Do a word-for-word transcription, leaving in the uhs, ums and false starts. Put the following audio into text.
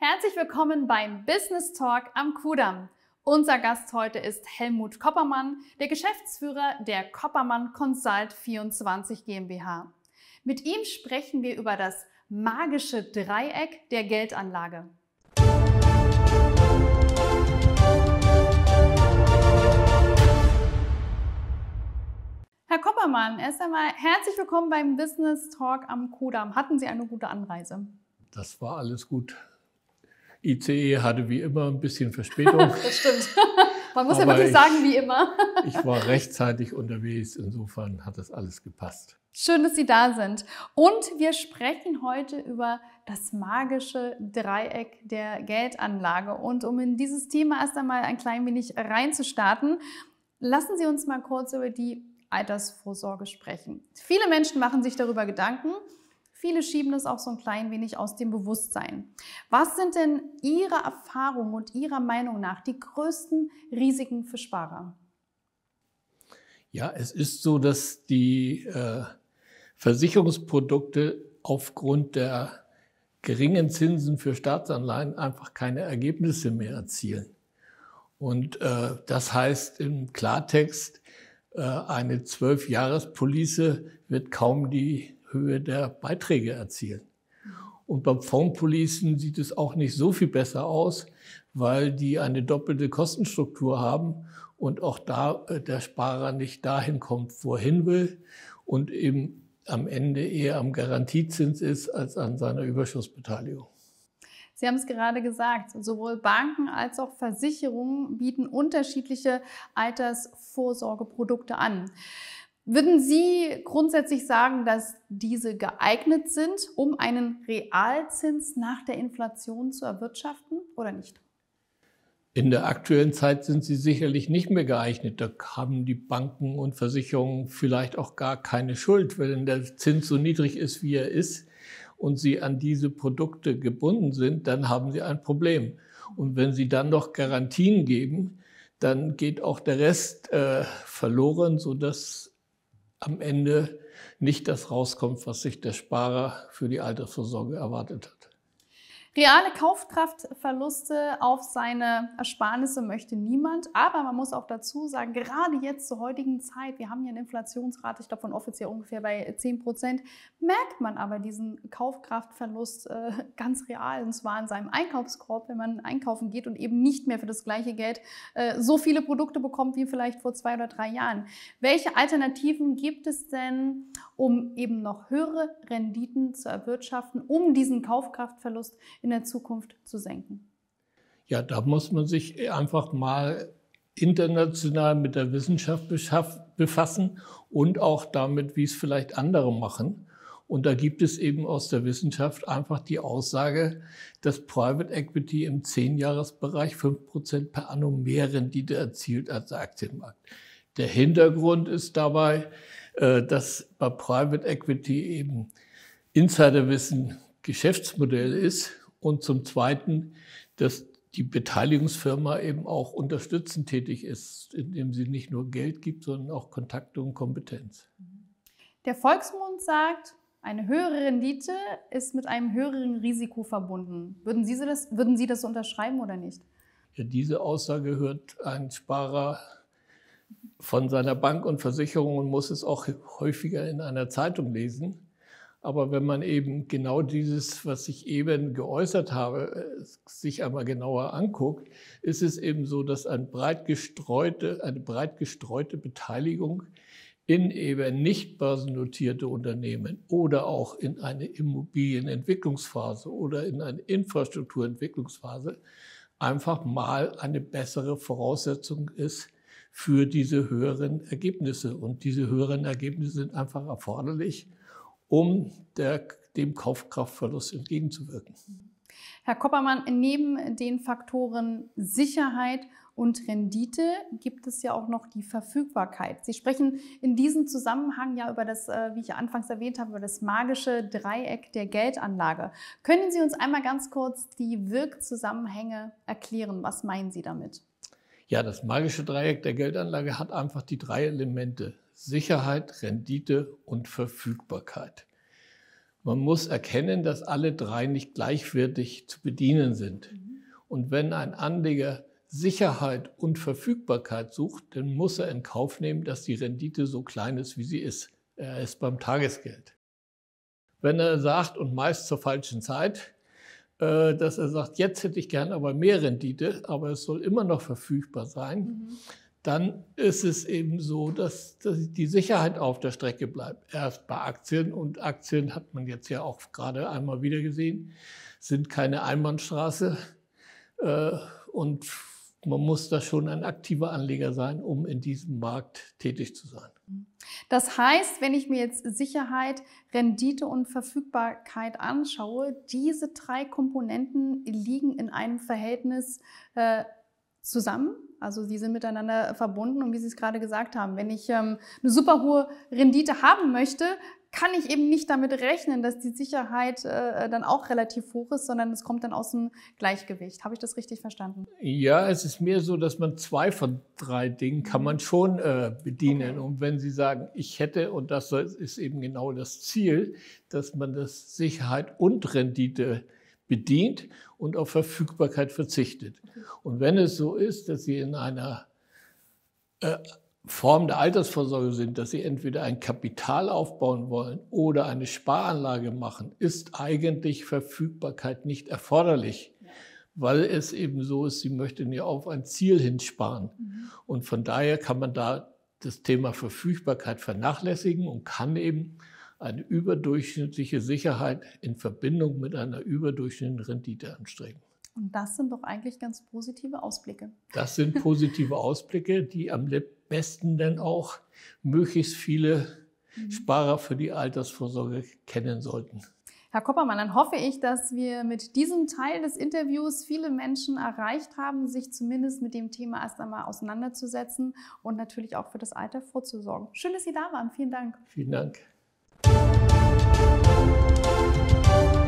Herzlich willkommen beim Business Talk am Kudamm. Unser Gast heute ist Helmut Koppermann, der Geschäftsführer der Koppermann Consult vierundzwanzig GmbH. Mit ihm sprechen wir über das magische Dreieck der Geldanlage. Herr Koppermann, erst einmal herzlich willkommen beim Business Talk am Kudamm. Hatten Sie eine gute Anreise? Das war alles gut. I C E hatte wie immer ein bisschen Verspätung. Das stimmt. Man muss ja wirklich ich, sagen, wie immer. Ich war rechtzeitig unterwegs, insofern hat das alles gepasst. Schön, dass Sie da sind. Und wir sprechen heute über das magische Dreieck der Geldanlage. Und um in dieses Thema erst einmal ein klein wenig reinzustarten, lassen Sie uns mal kurz über die Altersvorsorge sprechen. Viele Menschen machen sich darüber Gedanken. Viele schieben es auch so ein klein wenig aus dem Bewusstsein. Was sind denn Ihrer Erfahrung und Ihrer Meinung nach die größten Risiken für Sparer? Ja, es ist so, dass die äh, Versicherungsprodukte aufgrund der geringen Zinsen für Staatsanleihen einfach keine Ergebnisse mehr erzielen. Und äh, das heißt im Klartext, äh, eine zwölf-Jahres-Police wird kaum die Höhe der Beiträge erzielen. Und beim Fondspolicen sieht es auch nicht so viel besser aus, weil die eine doppelte Kostenstruktur haben und auch da der Sparer nicht dahin kommt, wo er hin will und eben am Ende eher am Garantiezins ist als an seiner Überschussbeteiligung. Sie haben es gerade gesagt, sowohl Banken als auch Versicherungen bieten unterschiedliche Altersvorsorgeprodukte an. Würden Sie grundsätzlich sagen, dass diese geeignet sind, um einen Realzins nach der Inflation zu erwirtschaften oder nicht? In der aktuellen Zeit sind sie sicherlich nicht mehr geeignet. Da haben die Banken und Versicherungen vielleicht auch gar keine Schuld, wenn der Zins so niedrig ist, wie er ist und sie an diese Produkte gebunden sind, dann haben sie ein Problem. Und wenn sie dann noch Garantien geben, dann geht auch der Rest äh, verloren, sodass am Ende nicht das rauskommt, was sich der Sparer für die Altersvorsorge erwartet hat. Reale Kaufkraftverluste auf seine Ersparnisse möchte niemand. Aber man muss auch dazu sagen, gerade jetzt zur heutigen Zeit, wir haben hier eine Inflationsrate, ich glaube von offiziell ungefähr bei zehn Prozent, merkt man aber diesen Kaufkraftverlust äh, ganz real. Und zwar in seinem Einkaufskorb, wenn man einkaufen geht und eben nicht mehr für das gleiche Geld äh, so viele Produkte bekommt wie vielleicht vor zwei oder drei Jahren. Welche Alternativen gibt es denn, um eben noch höhere Renditen zu erwirtschaften, um diesen Kaufkraftverlust in der Zukunft zu senken? Ja, da muss man sich einfach mal international mit der Wissenschaft befassen und auch damit, wie es vielleicht andere machen. Und da gibt es eben aus der Wissenschaft einfach die Aussage, dass Private Equity im zehn-Jahres-Bereich fünf Prozent per annum mehr Rendite erzielt als der Aktienmarkt. Der Hintergrund ist dabei, dass bei Private Equity eben Insiderwissen Geschäftsmodell ist und zum Zweiten, dass die Beteiligungsfirma eben auch unterstützend tätig ist, indem sie nicht nur Geld gibt, sondern auch Kontakte und Kompetenz. Der Volksmund sagt, eine höhere Rendite ist mit einem höheren Risiko verbunden. Würden Sie das, würden Sie das unterschreiben oder nicht? Ja, diese Aussage hört ein Sparer von seiner Bank und Versicherung und muss es auch häufiger in einer Zeitung lesen. Aber wenn man eben genau dieses, was ich eben geäußert habe, sich einmal genauer anguckt, ist es eben so, dass ein breit gestreute, eine breit gestreute Beteiligung in eben nicht börsennotierte Unternehmen oder auch in eine Immobilienentwicklungsphase oder in eine Infrastrukturentwicklungsphase einfach mal eine bessere Voraussetzung ist für diese höheren Ergebnisse. Und diese höheren Ergebnisse sind einfach erforderlich, um der, dem Kaufkraftverlust entgegenzuwirken. Herr Koppermann, neben den Faktoren Sicherheit und Rendite gibt es ja auch noch die Verfügbarkeit. Sie sprechen in diesem Zusammenhang ja über das, wie ich anfangs erwähnt habe, über das magische Dreieck der Geldanlage. Können Sie uns einmal ganz kurz die Wirkzusammenhänge erklären? Was meinen Sie damit? Ja, das magische Dreieck der Geldanlage hat einfach die drei Elemente: Sicherheit, Rendite und Verfügbarkeit. Man muss erkennen, dass alle drei nicht gleichwertig zu bedienen sind. Und wenn ein Anleger Sicherheit und Verfügbarkeit sucht, dann muss er in Kauf nehmen, dass die Rendite so klein ist, wie sie ist. Er ist beim Tagesgeld. Wenn er sagt, und meist zur falschen Zeit, dass er sagt, jetzt hätte ich gern aber mehr Rendite, aber es soll immer noch verfügbar sein, mhm. dann ist es eben so, dass, dass die Sicherheit auf der Strecke bleibt. Erst bei Aktien, und Aktien hat man jetzt ja auch gerade einmal wieder gesehen, sind keine Einbahnstraße, und man muss da schon ein aktiver Anleger sein, um in diesem Markt tätig zu sein. Das heißt, wenn ich mir jetzt Sicherheit, Rendite und Verfügbarkeit anschaue, diese drei Komponenten liegen in einem Verhältnis äh, zusammen. Also sie sind miteinander verbunden. Und wie Sie es gerade gesagt haben, wenn ich ähm, eine super hohe Rendite haben möchte, kann ich eben nicht damit rechnen, dass die Sicherheit äh, dann auch relativ hoch ist, sondern es kommt dann aus dem Gleichgewicht. Habe ich das richtig verstanden? Ja, es ist mehr so, dass man zwei von drei Dingen kann man schon äh, bedienen. Okay. Und wenn Sie sagen, ich hätte, und das ist eben genau das Ziel, dass man das Sicherheit und Rendite bedient und auf Verfügbarkeit verzichtet. Okay. Und wenn es so ist, dass Sie in einer äh, Form der Altersvorsorge sind, dass Sie entweder ein Kapital aufbauen wollen oder eine Sparanlage machen, ist eigentlich Verfügbarkeit nicht erforderlich, ja. weil es eben so ist, Sie möchten ja auf ein Ziel hinsparen. Mhm. Und von daher kann man da das Thema Verfügbarkeit vernachlässigen und kann eben eine überdurchschnittliche Sicherheit in Verbindung mit einer überdurchschnittlichen Rendite anstreben. Und das sind doch eigentlich ganz positive Ausblicke. Das sind positive Ausblicke, die am besten dann auch möglichst viele mhm. Sparer für die Altersvorsorge kennen sollten. Herr Koppermann, dann hoffe ich, dass wir mit diesem Teil des Interviews viele Menschen erreicht haben, sich zumindest mit dem Thema erst einmal auseinanderzusetzen und natürlich auch für das Alter vorzusorgen. Schön, dass Sie da waren. Vielen Dank. Vielen Dank.